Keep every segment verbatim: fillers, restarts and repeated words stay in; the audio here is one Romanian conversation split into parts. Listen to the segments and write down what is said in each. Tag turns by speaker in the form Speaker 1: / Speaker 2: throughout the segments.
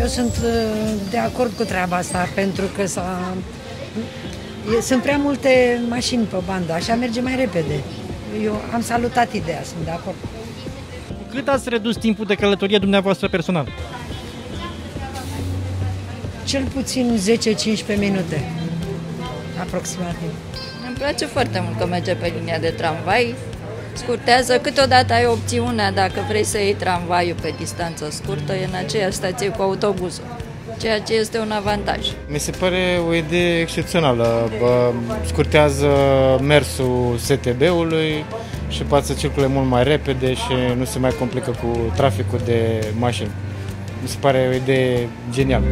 Speaker 1: Eu sunt de acord cu treaba asta, pentru că s-a... sunt prea multe mașini pe bandă, așa merge mai repede. Eu am salutat ideea, sunt de acord.
Speaker 2: Cât ați redus timpul de călătorie dumneavoastră personal?
Speaker 1: Cel puțin zece cincisprezece minute, aproximativ.
Speaker 3: Îmi place foarte mult că merge pe linia de tramvai, scurtează, câteodată ai opțiunea, dacă vrei să iei tramvaiul pe distanță scurtă, e în aceeași stație cu autobuzul, ceea ce este un avantaj.
Speaker 4: Mi se pare o idee excepțională, scurtează mersul S T B-ului și poate să circule mult mai repede și nu se mai complică cu traficul de mașini. Mi se pare o idee genială.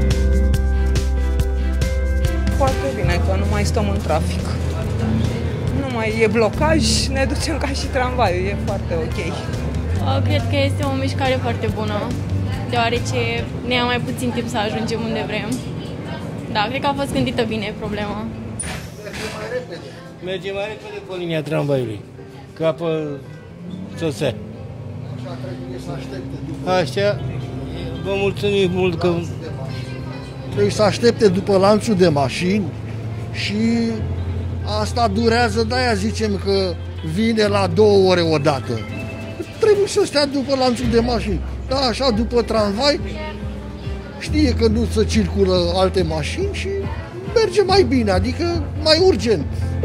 Speaker 5: Foarte bine, că nu mai stăm în trafic. Nu mai e blocaj, ne ducem ca și tramvaiul, e foarte ok.
Speaker 6: Cred că este o mișcare foarte bună, deoarece ne ia mai puțin timp să ajungem unde vrem. Da, cred că a fost gândită bine problema.
Speaker 7: Merge mai repede. Merge mai repede pe linia tramvaiului, ca pe șosea. Așa trebuie să aștepte după... Așa, vă mulțumim mult că...
Speaker 8: Trebuie să aștepte după lanțul de mașini și asta durează, de-aia zicem că vine la două ore odată. Trebuie să stea după lanțul de mașini. Da, așa, după tramvai, știe că nu se circulă alte mașini și merge mai bine, adică mai urgent.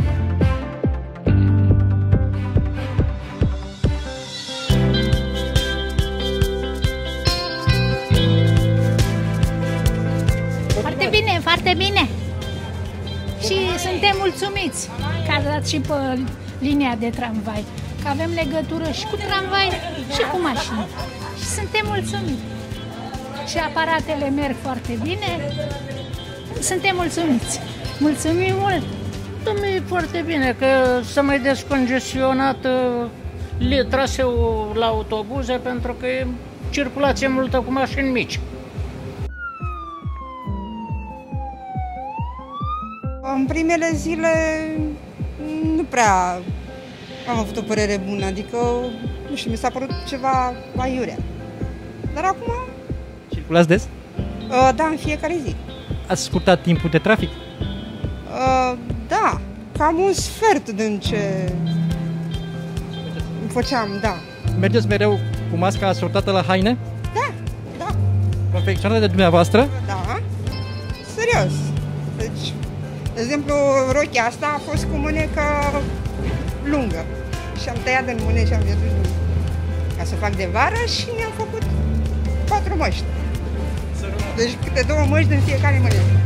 Speaker 9: Foarte bine, foarte bine. Și suntem mulțumiți că ați dat și pe linia de tramvai, că avem legătură și cu tramvai și cu mașini. Și suntem mulțumiți. Și aparatele merg foarte bine. Suntem mulțumiți. Mulțumim mult!
Speaker 10: E foarte bine că s-a mai descongestionat uh, traseul la autobuze pentru că e circulație multă cu mașini mici.
Speaker 11: În primele zile nu prea am avut o părere bună, adică, nu știu, mi s-a părut ceva aiurea. Dar acum...
Speaker 2: Circulați des?
Speaker 11: Uh, da, în fiecare zi.
Speaker 2: Ați scurtat timpul de trafic?
Speaker 11: Uh, da, cam un sfert din ce făceam, da.
Speaker 2: Mergeți mereu cu masca asortată la haine?
Speaker 11: Da, da.
Speaker 2: Confecționată de dumneavoastră?
Speaker 11: Da, serios. Deci, de exemplu, rochia asta a fost cu mânecă lungă și am tăiat în mâne și am văzut ca să fac de vară și mi-am făcut patru măști. Deci câte două măști din fiecare mână.